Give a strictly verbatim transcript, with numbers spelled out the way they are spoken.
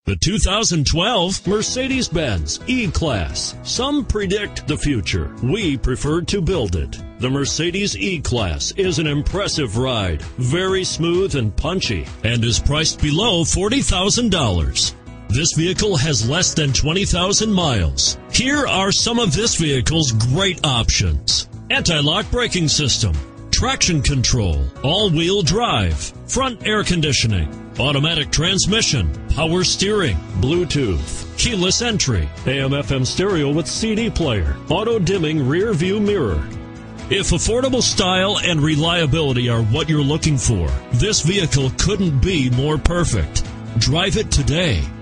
The two thousand twelve Mercedes-Benz E-Class. Some predict the future. We preferred to build it. The Mercedes E-Class is an impressive ride, very smooth and punchy, and is priced below forty thousand dollars. This vehicle has less than twenty thousand miles. Here are some of this vehicle's great options: anti-lock braking system, traction control, all-wheel drive, front air conditioning, automatic transmission, power steering, Bluetooth, keyless entry, A M F M stereo with C D player, auto-dimming rear view mirror. If affordable style and reliability are what you're looking for, this vehicle couldn't be more perfect. Drive it today.